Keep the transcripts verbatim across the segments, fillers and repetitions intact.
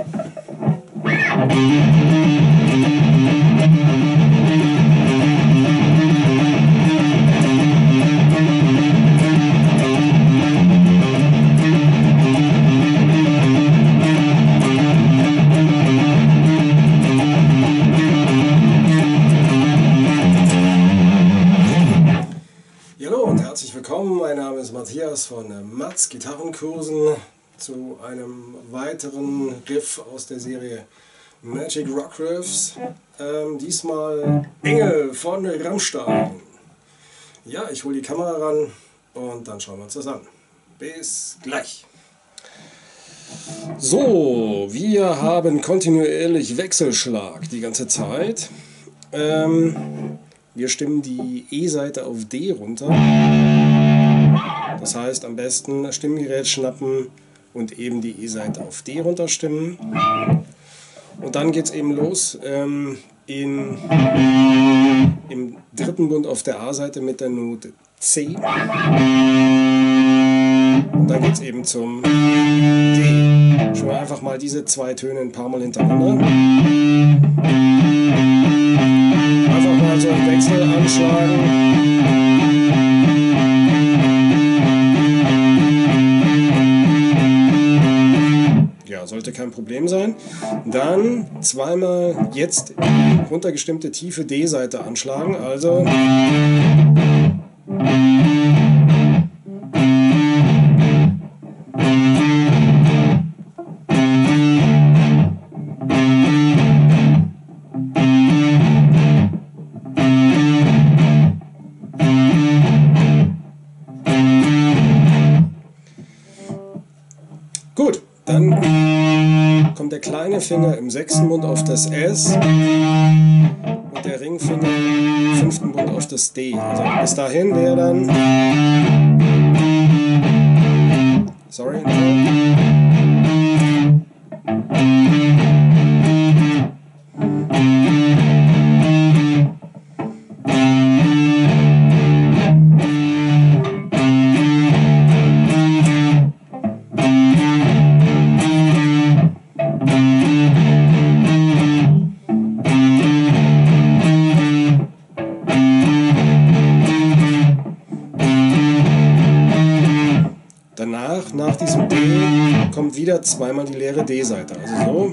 Mein Name ist Matthias von Mats Gitarrenkursen zu einem weiteren Riff aus der Serie Magic Rock Riffs. Ähm, diesmal Engel von Rammstein. Ja, ich hole die Kamera ran und dann schauen wir uns das an. Bis gleich. So, wir haben kontinuierlich Wechselschlag die ganze Zeit. Ähm, wir stimmen die E-Seite auf D runter. Das heißt, am besten Stimmgerät schnappen und eben die E-Seite auf D runterstimmen. Und dann geht es eben los ähm, in, im dritten Bund auf der A-Seite mit der Note C. Und dann geht es eben zum D. Schon mal einfach mal diese zwei Töne ein paar Mal hintereinander. Einfach mal so einen Wechsel anschlagen. Sollte kein Problem sein. Dann zweimal jetzt runtergestimmte tiefe D-Seite anschlagen. Also gut, dann kommt der kleine Finger im sechsten Bund auf das S und der Ringfinger im fünften Bund auf das D. Also bis dahin wäre dann... Sorry. Danach, nach diesem D, kommt wieder zweimal die leere D-Seite. Also so.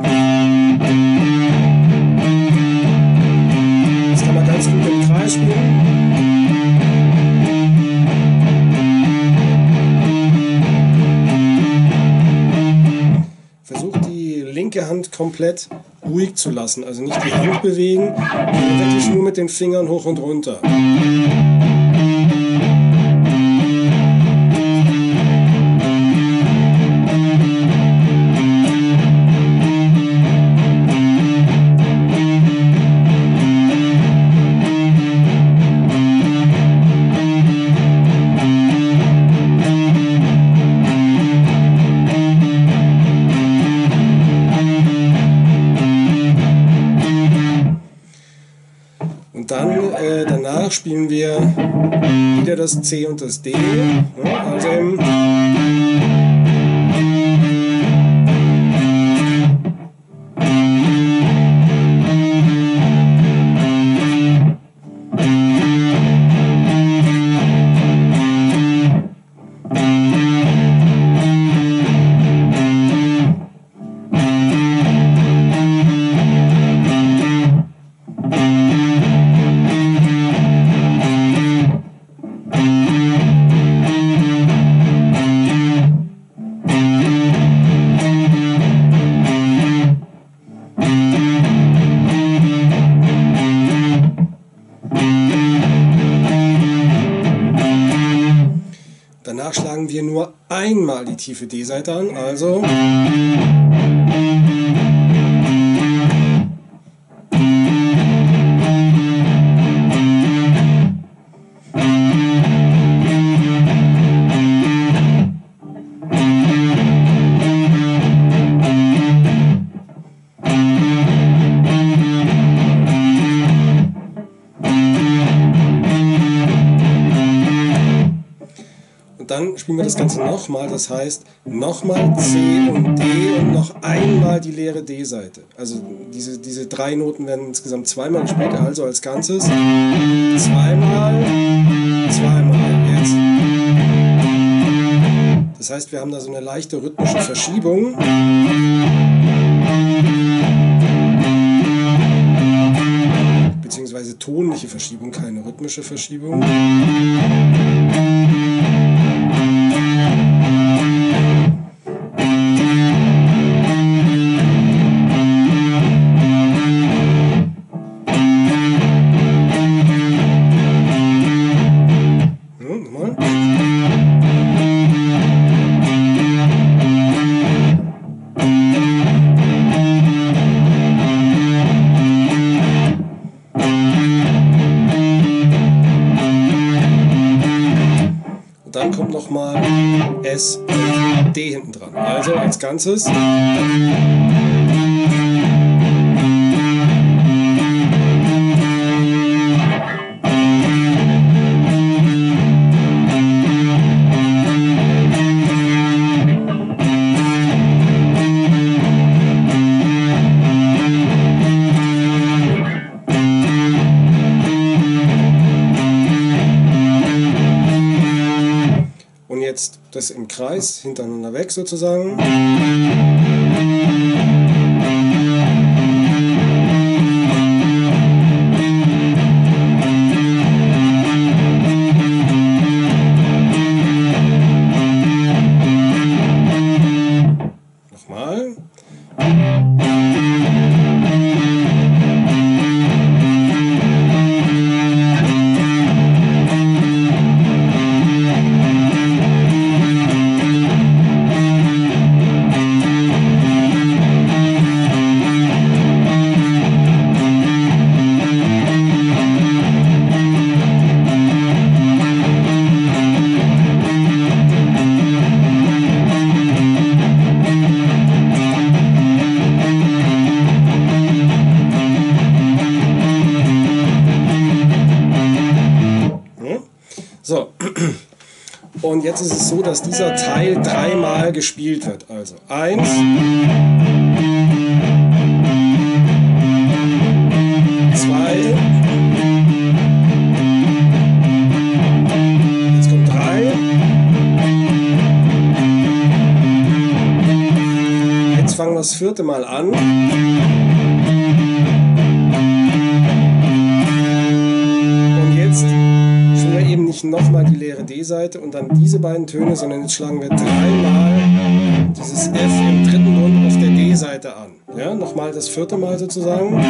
Das kann man ganz gut im Kreis spielen. Versucht die linke Hand komplett ruhig zu lassen. Also nicht die Hand bewegen, sondern wirklich nur mit den Fingern hoch und runter. Dann äh, danach spielen wir wieder das C und das D. Ja, also im Danach schlagen wir nur einmal die tiefe D-Seite an, also dann spielen wir das Ganze nochmal, das heißt nochmal C und D und noch einmal die leere D-Seite. Also diese, diese drei Noten werden insgesamt zweimal gespielt, also als Ganzes zweimal, zweimal, jetzt. Das heißt, wir haben da so eine leichte rhythmische Verschiebung. Beziehungsweise tonliche Verschiebung, keine rhythmische Verschiebung. Dann kommt nochmal S und D hinten dran. Also als Ganzes. Und jetzt das im Kreis hintereinander weg sozusagen. Nochmal. So, und jetzt ist es so, dass dieser Teil dreimal gespielt wird. Also eins, zwei, jetzt kommt drei, jetzt fangen wir das vierte Mal an. Und jetzt eben nicht nochmal die leere D-Seite und dann diese beiden Töne, sondern jetzt schlagen wir dreimal dieses F im dritten Bund auf der D-Seite an. Ja, nochmal das vierte Mal sozusagen.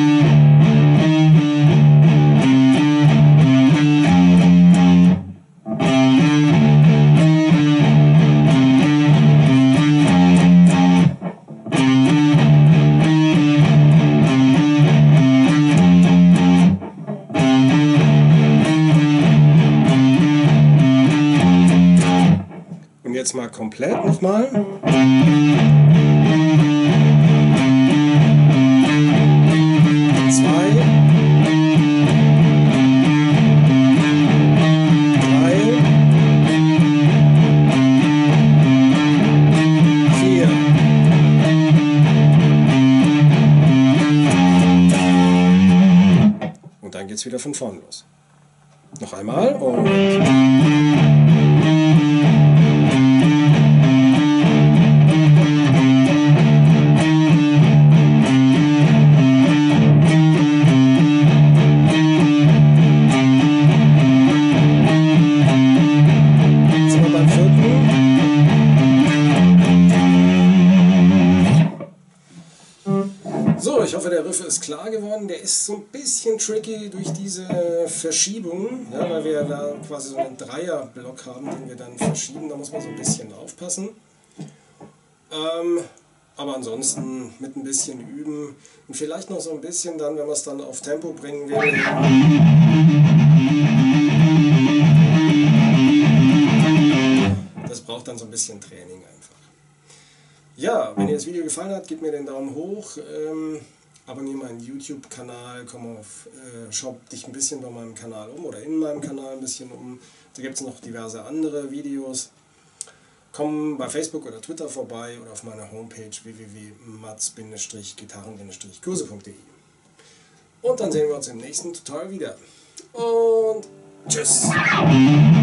Jetzt mal komplett nochmal. Zwei, drei, vier, und dann geht's wieder von vorn los. Noch einmal und so, ich hoffe, der Riff ist klar geworden. Der ist so ein bisschen tricky durch diese Verschiebung, ja, weil wir da quasi so einen Dreierblock haben, den wir dann verschieben. Da muss man so ein bisschen aufpassen. Ähm, aber ansonsten mit ein bisschen üben und vielleicht noch so ein bisschen dann, wenn wir es dann auf Tempo bringen will. Das braucht dann so ein bisschen Training einfach. Ja, wenn dir das Video gefallen hat, gebt mir den Daumen hoch, ähm, abonniere meinen YouTube-Kanal, komm auf, äh, schau dich ein bisschen bei meinem Kanal um oder in meinem Kanal ein bisschen um. Da gibt es noch diverse andere Videos. Komm bei Facebook oder Twitter vorbei oder auf meiner Homepage w w w punkt mats gitarren kurse punkt de. Und dann sehen wir uns im nächsten Tutorial wieder. Und tschüss!